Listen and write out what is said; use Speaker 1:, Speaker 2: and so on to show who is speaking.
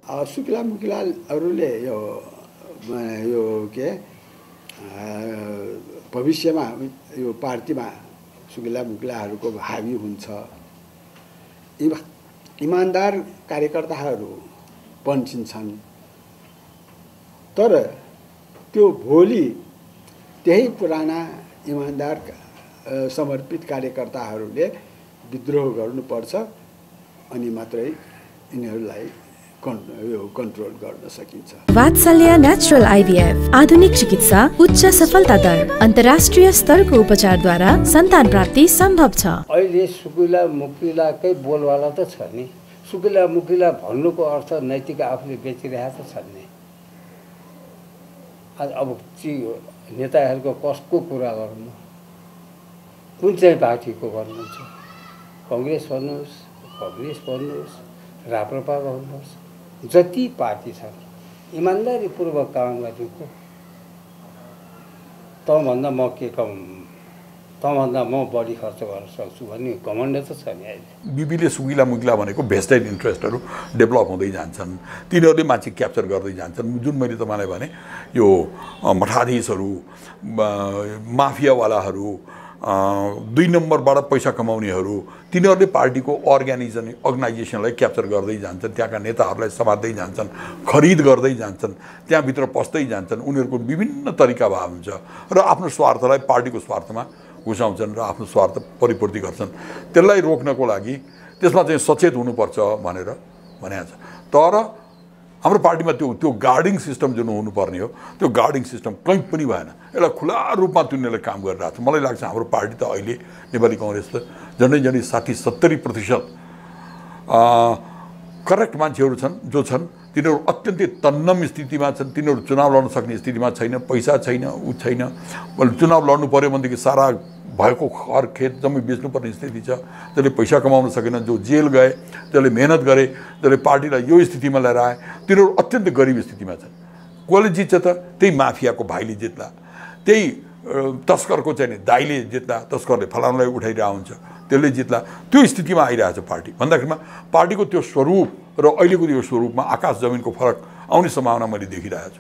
Speaker 1: सुकिला मुकिलाहरूले यो के भविष्यमा यो पार्टीमा सुकिला मुकिलाहरूको हावी हुन्छ, इमान्दार कार्यकर्ताहरू बन्छिन्छन्, तर त्यो भोलि त्यही पुराना इमान्दार समर्पित कार्यकर्ताहरूले विद्रोह गर्नुपर्छ, अनि मात्रै यिनीहरूलाई कन्ट्रोल गर्न सकिन्छ।
Speaker 2: वात्सल्य नेचुरल आइभीएफ आधुनिक चिकित्सा, उच्च सफलता दर, अन्तर्राष्ट्रिय स्तरको उपचारद्वारा सन्तान प्राप्ति सम्भव छ।
Speaker 3: अहिले सुकिला मुकिलाकै बोलवाला त छ नि। सुकिला मुकिला भन्नुको अर्थ नैतिक आफूले बेचिरहेको त छ नि। अब नेताहरूको कसको कुरा गर्नु, कुन चाहिँ पार्टीको गर्नुहुन्छ? कङ्ग्रेस भन्नुहोस्, कम्युनिस्ट भन्नुहोस्, राप्रपा भन्नुहोस्, जति पार्टी छन् इमान्दारीपूर्वक काम गरेको तँभन्दा म के कम, तँभन्दा म बढी खर्च गर्न सक्छु भन्ने घमण्ड त छ नि। अहिले
Speaker 4: बिबीले सुकिला मुकिला भनेको भेस्टेड इन्ट्रेस्टहरू डेभलप हुँदै जान्छन्, तिनीहरूले मान्छे क्याप्चर गर्दै जान्छन्। जुन मैले तपाईँलाई भने यो मठाधीशहरू, माफियावालाहरू, 2 नम्बरबाट पैसा कमाउनेहरू, तिनीहरूले पार्टीको अर्गनाइजेसनलाई क्याप्चर गर्दै जान्छन्, त्यहाँका नेताहरूलाई समात्दै जान्छन्, खरिद गर्दै जान्छन्, त्यहाँभित्र पस्दै जान्छन्। उनीहरूको विभिन्न तरिका भाव हुन्छ र आफ्नो स्वार्थलाई पार्टीको स्वार्थमा घुसाउँछन् र आफ्नो स्वार्थ परिपूर्ति गर्छन्। त्यसलाई रोक्नको लागि त्यसमा चाहिँ सचेत हुनुपर्छ भनेर भनेको छ। तर हाम्रो पार्टीमा त्यो गार्डिङ सिस्टम जुन हुनुपर्ने हो, त्यो गार्डिङ सिस्टम कहीँ पनि भएन। यसलाई खुला रूपमा तिनीहरूले काम गरिरहेको छ। मलाई लाग्छ हाम्रो पार्टी त अहिले नेपाली कङ्ग्रेस त झन्डै 60-70% करेक्ट मान्छेहरू छन्, जो छन् तिनीहरू अत्यन्तै तन्नम स्थितिमा छन्। तिनीहरू चुनाव लड्न सक्ने स्थितिमा छैन, पैसा छैन, छैन। चुनाव लड्नु पऱ्यो भनेदेखि सारा भएको घर खेत जम्मै बेच्नुपर्ने स्थिति छ। जसले पैसा कमाउन सकेन, जो जेल गए, जसले मेहनत गरे, जसले पार्टीलाई यो स्थितिमा लिएर आए, तिनीहरू अत्यन्तै गरिब स्थितिमा छन्। कसले जित्छ त? त्यही माफियाको भाइले जित्ला, त्यही तस्करको चाहिँ नि दाइले जित्ला, तस्करले फलानुलाई उठाइरहेको हुन्छ, त्यसले जित्ला। त्यो स्थितिमा आइरहेछ पार्टी भन्दाखेरिमा पार्टीको त्यो स्वरूप र अहिलेको यो स्वरूपमा आकाश जमिनको फरक आउने सम्भावना मैले देखिरहेको छु।